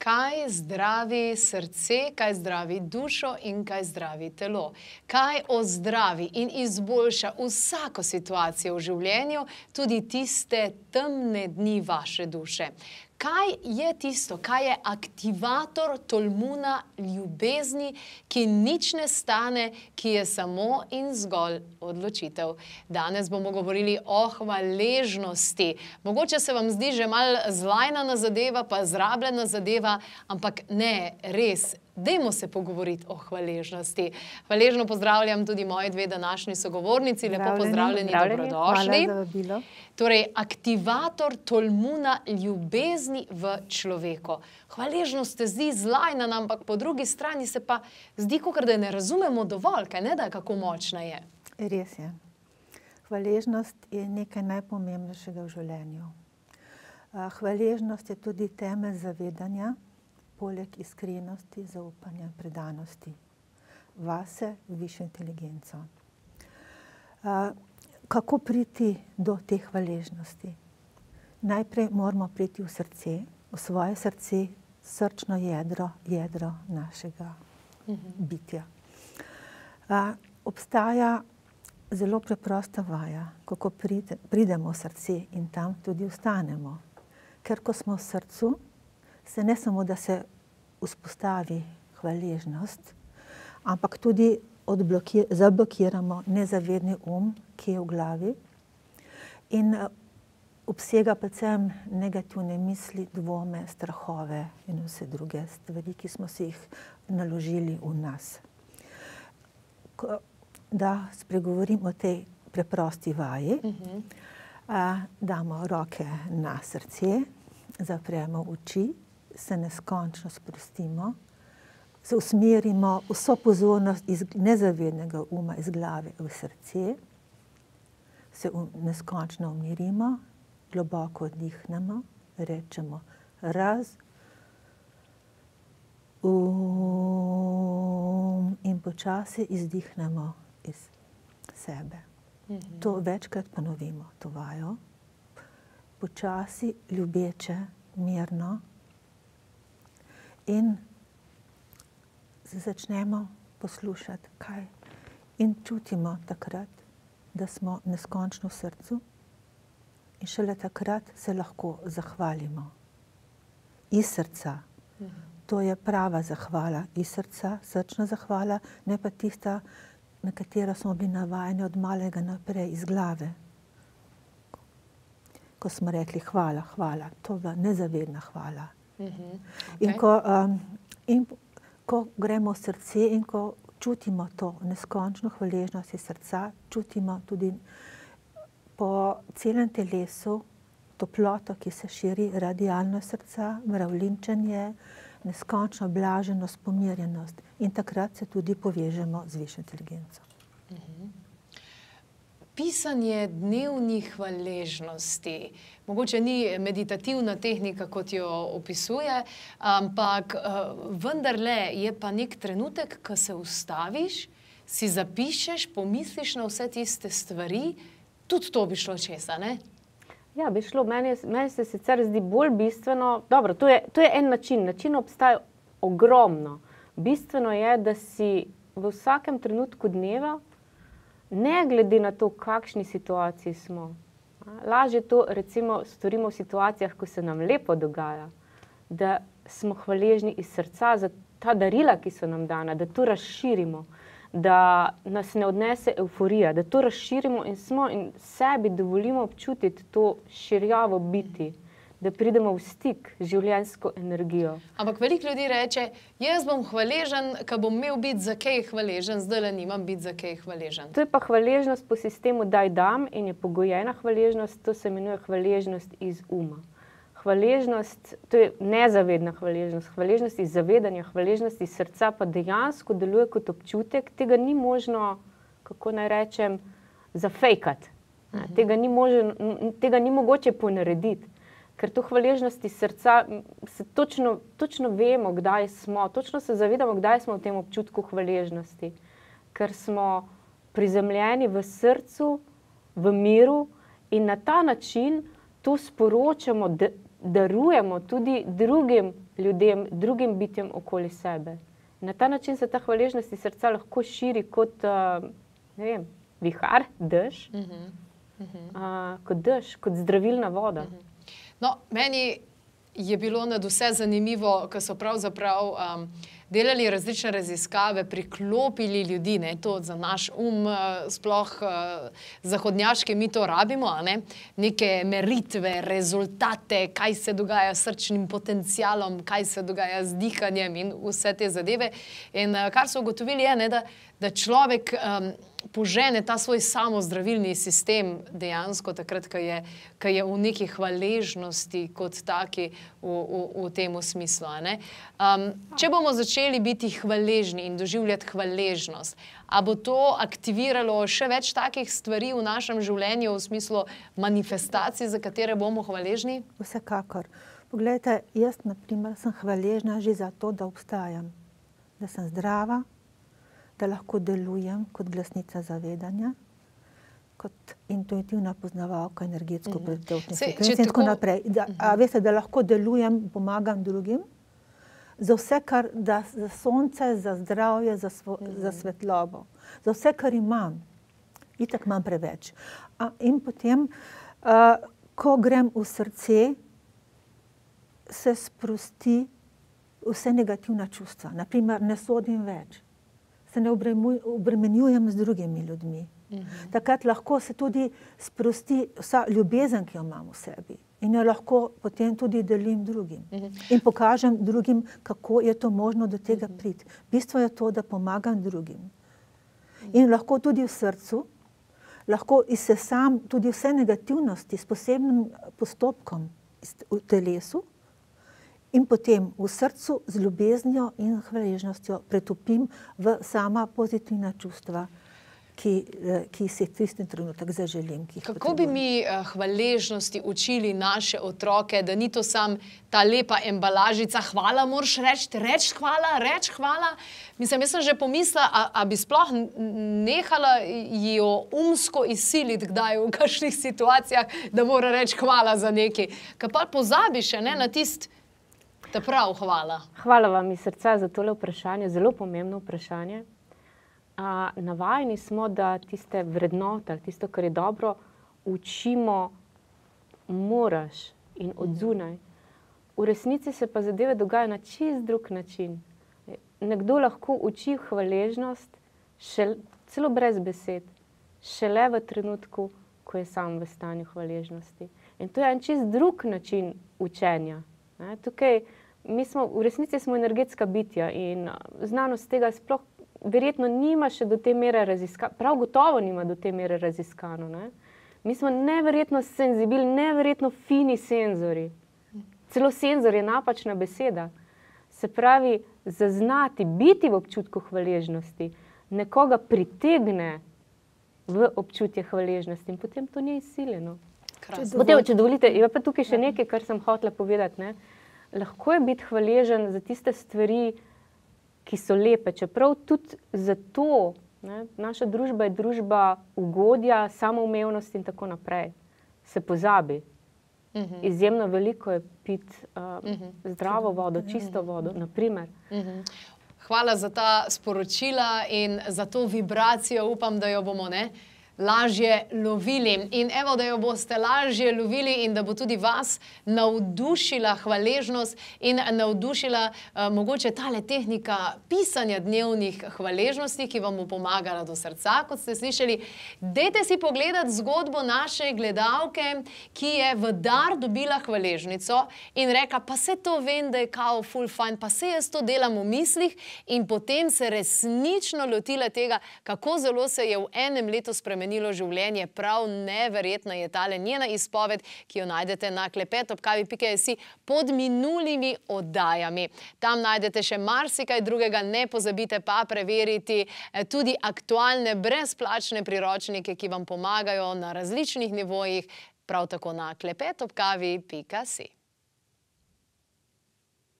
Kaj zdravi srce, kaj zdravi dušo in kaj zdravi telo? Kaj ozdravi in izboljša vsako situacijo v življenju, tudi tiste temne dni vaše duše? Kaj je tisto, kaj je aktivator tolmuna ljubezni, ki nič ne stane, ki je samo in zgolj odločitev? Danes bomo govorili o hvaležnosti. Mogoče se vam zdi že malo zlajnana zadeva, pa zrabljena zadeva, ampak ne, res. Dajmo se pogovoriti o hvaležnosti. Hvaležno pozdravljam tudi moji dve današnji sogovornici. Lepo pozdravljeni, dobrodošli. Hvala za vabilo. Torej, aktivator tolmuna ljubezni v človeku. Hvaležnost se zdi zlajnana, ampak po drugi strani se pa zdi, kakor da ne razumemo dovolj, kaj ne da, kako močna je. Res je. Hvaležnost je nekaj najpomembnejšega v življenju. Hvaležnost je tudi temelj zavedanja, poleg iskrenosti, zaupanja, predanosti vase, v višjo inteligenco. Kako priti do te hvaležnosti? Najprej moramo priti v srce, v svoje srce, srčno jedro našega bitja. Obstaja zelo preprosta vaja, kako pridemo v srce in tam tudi ostanemo. Ker ko smo v srcu, se ne samo, da se vzpostavi hvaležnost, ampak tudi zablokiramo nezavedni ki je v glavi in obsega predvsem negativne misli, dvome, strahove in vse druge stvari, ki smo si jih naložili v nas. Da spregovorim o tej preprosti vaji, damo roke na srce, zapremo oči, se neskončno sprostimo, se usmerimo vso pozornost iz nezavednega iz glave v srce, se neskončno umirimo, globoko oddihnemo, rečemo raz, in počasi izdihnemo iz sebe. To večkrat ponovimo, to vajo. Počasi, ljubeče, mirno. In se začnemo poslušati, kaj. In čutimo takrat, da smo neskončno v srcu in šele takrat se lahko zahvalimo. Iz srca. To je prava zahvala. Iz srca, srčna zahvala, ne pa tista, na katero smo bili navajeni od malega naprej iz glave. Ko smo rekli hvala, hvala. To je nezavedna hvala. In ko gremo v srce in ko čutimo to neskončno hvaležnost iz srca, čutimo tudi po celem telesu toploto, ki se širi radialno srca, mravljinčenje, neskončno blaženost, pomirjenost. In takrat se tudi povežemo z višjo inteligenco. Pisanje dnevnih hvaležnosti. Mogoče ni meditativna tehnika, kot jo opisuje, ampak vendarle je pa nek trenutek, ko se ustaviš, si zapišeš, pomisliš na vse tiste stvari, tudi to bi šlo česa, ne? Ja, bi šlo. Meni se sicer zdi bolj bistveno, dobro, to je en način, način obstaja ogromno. Bistveno je, da si v vsakem trenutku dneva, ne glede na to, v kakšni situaciji smo. Lažje to recimo storimo v situacijah, ko se nam lepo dogaja, da smo hvaležni iz srca za ta darila, ki so nam dana, da to razširimo, da nas ne odnese euforija, da to razširimo in sebi dovolimo občutiti to širjavo biti, da pridemo v stik z življenjsko energijo. Ampak veliko ljudi reče, jaz bom hvaležen, ko bom imel biti za kaj hvaležen, zdajle nimam biti za kaj hvaležen. To je pa hvaležnost po sistemu daj dam in je pogojena hvaležnost, to se imenuje hvaležnost iz uma. Hvaležnost, to je nezavedna hvaležnost, hvaležnost iz zavedanja, hvaležnost iz srca pa dejansko deluje kot občutek, tega ni možno, kako naj rečem, zafejkati. Tega ni mogoče ponarediti. Ker to hvaležnost iz srca, se točno vemo, kdaj smo, točno se zavedamo, kdaj smo v tem občutku hvaležnosti. Ker smo prizemljeni v srcu, v miru in na ta način to sporočamo darujemo tudi drugim ljudem, drugim bitjem okoli sebe. Na ta način se ta hvaležnost iz srca lahko širi kot, ne vem, vihar, dež, kot dež, kot zdravilna voda. No, meni je bilo nadvse zanimivo, ko so pravzaprav delali različne raziskave, priklopili ljudi, ne, to za naš sploh zahodnjaški mi to rabimo, ne, neke meritve, rezultate, kaj se dogaja s srčnim potencialom, kaj se dogaja z dihanjem in vse te zadeve. In kar so ugotovili je, ne, da človek požene ta svoj samozdravilni sistem dejansko takrat, ko je v neki hvaležnosti kot taki v tem smislu. Če bomo začeli biti hvaležni in doživljati hvaležnost, a bo to aktiviralo še več takih stvari v našem življenju v smislu manifestacij, za katere bomo hvaležni? Vsekakor. Poglejte, jaz na primer sem hvaležna že za to, da obstajam, da sem zdrava, da lahko delujem kot glasnica zavedanja, kot intuitivna poznavalka energetsko pretečnih frekvenc in tako naprej. Veste, da lahko delujem, pomagam drugim, za vse, kar, za sonce, za zdravje, za svetlobo, za vse, kar imam. Itak imam preveč. In potem, ko grem v srce, se sprosti vse negativna čustva. Naprimer, ne sodim več. Se ne obremenjujem z drugimi ljudmi. Takrat lahko se tudi sprosti vsa ljubezen, ki jo imam v sebi. In jo lahko potem tudi delim drugim. In pokažem drugim, kako je to možno do tega priti. Bistvo je to, da pomagam drugim. In lahko tudi v srcu, lahko izsesam tudi vse negativnosti s posebnim postopkom v telesu, in potem v srcu z ljubeznijo in hvaležnostjo pretopim v sama pozitivna čustva, ki si v tistem trenutek zaželim. Kako bi mi hvaležnosti učili naše otroke, da ni to sam ta lepa embalažica, hvala moraš reči hvala. Mislim, jaz sem že pomislila, a bi sploh nehala jo umsko izsiliti kdaj v kakšnih situacijah, da mora reči hvala za nekaj. Ker pa pozabiš na tisti, da prav, hvala. Hvala vam iz srca za tole vprašanje, zelo pomembno vprašanje. Navajeni smo, da tiste vrednote, tisto, kar je dobro, učimo moraš in odzunaj. V resnici se pa zadeve dogajajo na čist drug način. Nekdo lahko uči hvaležnost celo brez besed, šele v trenutku, ko je sam v stanju hvaležnosti. In to je en čist drug način učenja. Tukaj v resnici smo energetska bitja in znanost tega sploh verjetno nima še do te mere raziskano, prav gotovo nima do te mere raziskano. Mi smo neverjetno senzibilni, neverjetno fini senzori. Celo senzor je napačna beseda. Se pravi, zaznati, biti v občutku hvaležnosti, nekoga pritegne v občutje hvaležnosti in potem to ni izsiljeno. Potem, če dovolite, je pa tukaj še nekaj, kar sem hotela povedati. Lahko je biti hvaležen za tiste stvari, ki so lepe, čeprav tudi zato, naša družba je družba ugodja, samoumevnosti in tako naprej. Se pozabi. Izjemno veliko je piti zdravo vodo, čisto vodo, naprimer. Hvala za ta sporočila in za to vibracijo, upam, da jo bomo lažje lovili. In evo, da jo boste lažje lovili in da bo tudi vas navdušila hvaležnost in navdušila mogoče tale tehnika pisanja dnevnih hvaležnosti, ki vam bo pomagala do srca, kot ste slišali. Dajte si pogledati zgodbo naše gledalke, ki je v dar dobila hvaležnico in rekla, pa se to vem, da je kao ful fajn, pa se jaz to delam v mislih in potem se resnično lotila tega, kako zelo se je v enem letu spremenilo življenje. Prav neverjetna je tale njena izpoved, ki jo najdete na klepetobkavi.si pod minulimi oddajami. Tam najdete še marsikaj drugega, ne pozabite pa preveriti tudi aktualne brezplačne priročnike, ki vam pomagajo na različnih nivojih, prav tako na klepetobkavi.si.